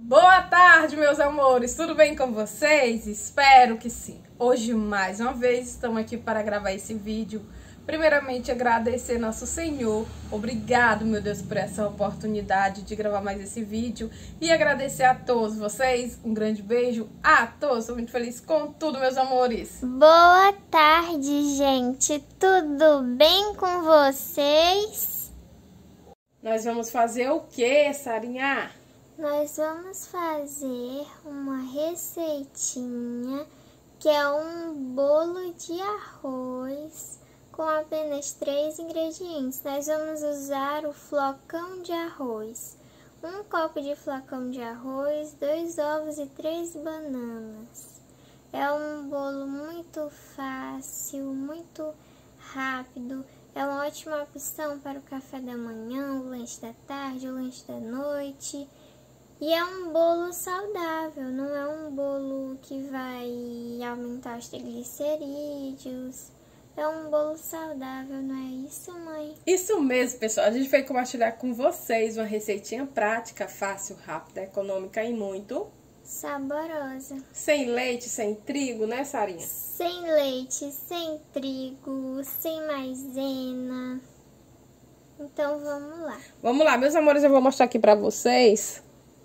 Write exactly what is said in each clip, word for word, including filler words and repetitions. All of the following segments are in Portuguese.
Boa tarde, meus amores! Tudo bem com vocês? Espero que sim! Hoje, mais uma vez, estamos aqui para gravar esse vídeo. Primeiramente, agradecer nosso Senhor. Obrigado, meu Deus, por essa oportunidade de gravar mais esse vídeo. E agradecer a todos vocês. Um grande beijo a todos. Estou muito feliz com tudo, meus amores. Boa tarde, gente. Tudo bem com vocês? Nós vamos fazer o que, Sarinha? Nós vamos fazer uma receitinha que é um bolo de arroz com apenas três ingredientes. Nós vamos usar o flocão de arroz, um copo de flocão de arroz, dois ovos e três bananas. É um bolo muito fácil, muito rápido. É uma ótima opção para o café da manhã, o lanche da tarde, o lanche da noite. E é um bolo saudável, não é um bolo que vai aumentar os triglicerídeos. É um bolo saudável, não é isso, mãe? Isso mesmo, pessoal. A gente veio compartilhar com vocês uma receitinha prática, fácil, rápida, econômica e muito saborosa. Sem leite, sem trigo, né, Sarinha? Sem leite, sem trigo, sem maisena. Então, vamos lá. Vamos lá, meus amores, eu vou mostrar aqui pra vocês.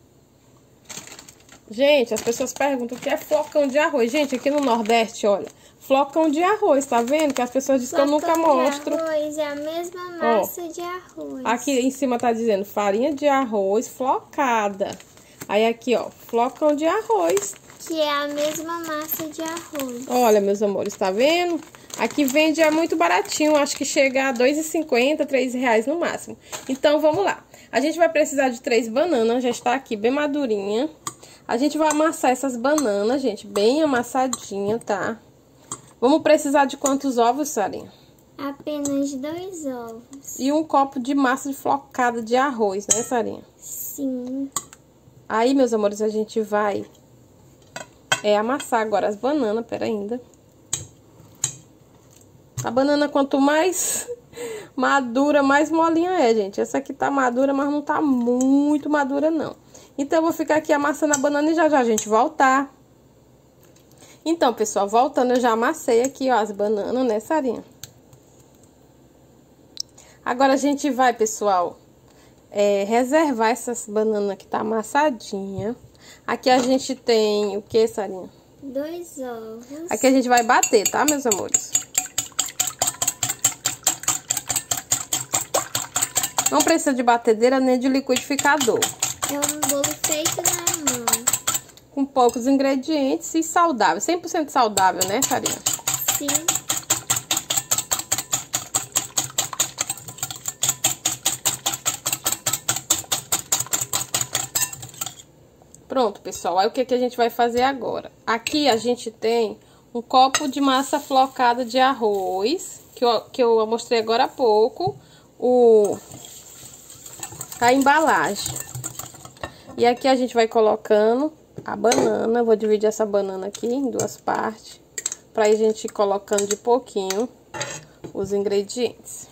Gente, as pessoas perguntam o que é flocão de arroz. Gente, aqui no Nordeste, olha, flocão de arroz, tá vendo? Que as pessoas dizem flocão que eu nunca mostro. De arroz é a mesma massa Ó, de arroz. Aqui em cima tá dizendo farinha de arroz flocada. Aí aqui, ó, flocão de arroz. Que é a mesma massa de arroz. Olha, meus amores, tá vendo? Aqui vende, é muito baratinho, acho que chega a dois reais e cinquenta, três reais no máximo. Então, vamos lá. A gente vai precisar de três bananas, já está aqui bem madurinha. A gente vai amassar essas bananas, gente, bem amassadinha, tá? Vamos precisar de quantos ovos, Sarinha? Apenas dois ovos. E um copo de massa de flocada de arroz, né, Sarinha? Sim. Aí, meus amores, a gente vai é, amassar agora as bananas, pera ainda. A banana, quanto mais madura, mais molinha é, gente. Essa aqui tá madura, mas não tá muito madura, não. Então, eu vou ficar aqui amassando a banana e já já a gente voltar. Então, pessoal, voltando, eu já amassei aqui, ó, as bananas, né, Sarinha? Agora, a gente vai, pessoal, é, reservar essas bananas que tá amassadinha. Aqui a gente tem o que, Sarinha? Dois ovos. Aqui a gente vai bater, tá, meus amores? Não precisa de batedeira nem de liquidificador. É um bolo feito na mão. Com poucos ingredientes e saudável. cem por cento saudável, né, Sarinha? Sim. Pronto, pessoal. Aí, o que, que a gente vai fazer agora? Aqui a gente tem um copo de massa flocada de arroz, que eu, que eu mostrei agora há pouco, o, a embalagem. E aqui a gente vai colocando a banana. Vou dividir essa banana aqui em duas partes, pra a gente ir colocando de pouquinho os ingredientes.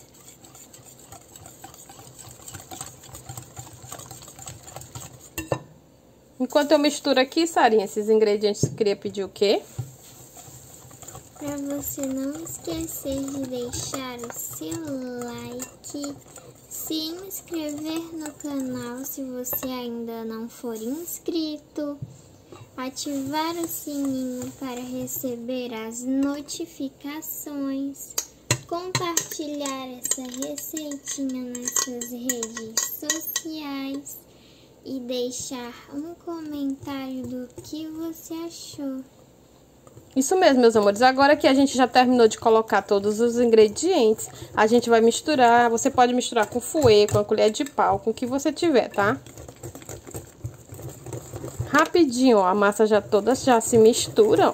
Enquanto eu misturo aqui, Sarinha, esses ingredientes, eu queria pedir o quê? Pra você não esquecer de deixar o seu like, se inscrever no canal se você ainda não for inscrito, ativar o sininho para receber as notificações, compartilhar essa receitinha nas suas redes sociais e deixar um comentário do que você achou. Isso mesmo, meus amores. Agora que a gente já terminou de colocar todos os ingredientes, a gente vai misturar. Você pode misturar com fouet, com a colher de pau, com o que você tiver, tá? Rapidinho, ó, a massa já toda já se mistura, ó.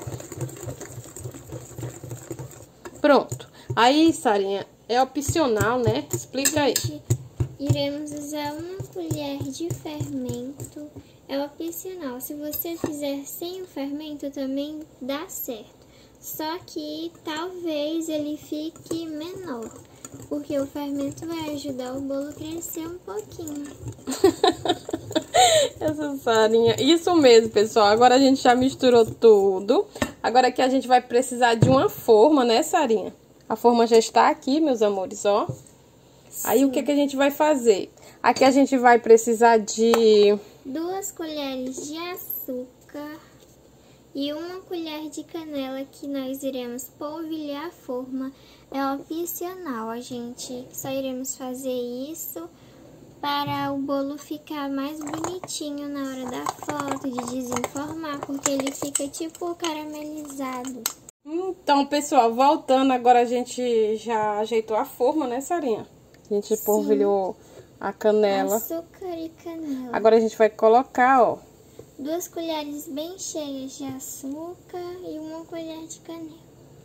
Pronto. Aí, Sarinha, é opcional, né? Explica aí. Iremos usar uma colher de fermento. É opcional. Se você fizer sem o fermento, também dá certo. Só que talvez ele fique menor, porque o fermento vai ajudar o bolo a crescer um pouquinho. Essa Sarinha. Isso mesmo, pessoal. Agora a gente já misturou tudo. Agora aqui a gente vai precisar de uma forma, né, Sarinha? A forma já está aqui, meus amores, ó. Sim. Aí o que que a gente vai fazer? Aqui a gente vai precisar de... duas colheres de açúcar e uma colher de canela que nós iremos polvilhar a forma. É opcional, a gente só iremos fazer isso para o bolo ficar mais bonitinho na hora da foto, de desenformar, porque ele fica tipo caramelizado. Então, pessoal, voltando, agora a gente já ajeitou a forma, né, Sarinha? A gente Sim. polvilhou a canela. Açúcar e canela. Agora a gente vai colocar, ó, duas colheres bem cheias de açúcar e uma colher de canela.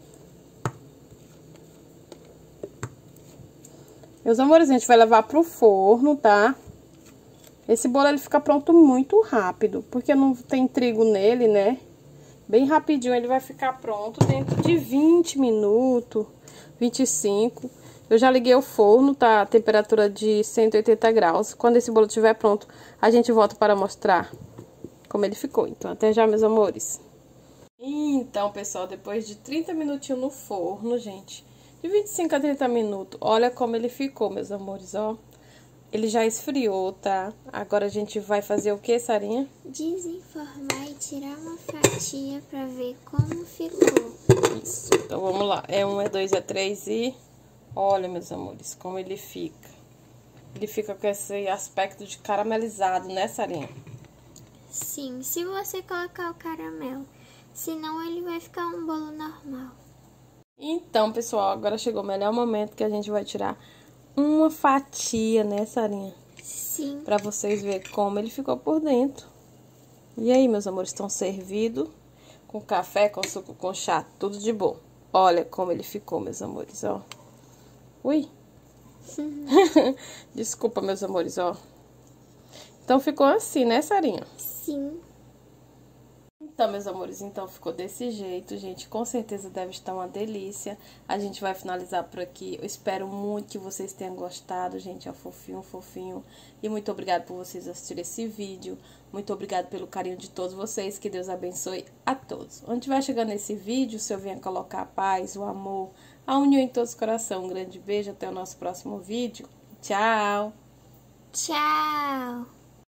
Meus amores, a gente vai levar pro forno, tá? Esse bolo ele fica pronto muito rápido, porque não tem trigo nele, né? Bem rapidinho ele vai ficar pronto dentro de vinte minutos, vinte e cinco. Eu já liguei o forno, tá? A temperatura de cento e oitenta graus. Quando esse bolo estiver pronto, a gente volta para mostrar como ele ficou. Então, até já, meus amores. Então, pessoal, depois de trinta minutinhos no forno, gente... de vinte e cinco a trinta minutos. Olha como ele ficou, meus amores, ó. Ele já esfriou, tá? Agora a gente vai fazer o que, Sarinha? Desenformar e tirar uma fatia pra ver como ficou. Isso. Então, vamos lá. É um, é dois, é três e... olha, meus amores, como ele fica. Ele fica com esse aspecto de caramelizado, né, Sarinha? Sim, se você colocar o caramelo. Senão ele vai ficar um bolo normal. Então, pessoal, agora chegou o melhor momento que a gente vai tirar uma fatia, né, Sarinha? Sim. Pra vocês verem como ele ficou por dentro. E aí, meus amores, estão servidos com café, com suco, com chá, tudo de bom. Olha como ele ficou, meus amores, ó. Ui. Desculpa, meus amores, ó. Então, ficou assim, né, Sarinha? Sim. Então, meus amores, então ficou desse jeito, gente. Com certeza deve estar uma delícia. A gente vai finalizar por aqui. Eu espero muito que vocês tenham gostado, gente. É fofinho, fofinho. E muito obrigada por vocês assistirem esse vídeo. Muito obrigada pelo carinho de todos vocês. Que Deus abençoe a todos. Onde estiver chegando esse vídeo, se eu venha colocar a paz, o amor, a união em todos os corações. Um grande beijo. Até o nosso próximo vídeo. Tchau! Tchau!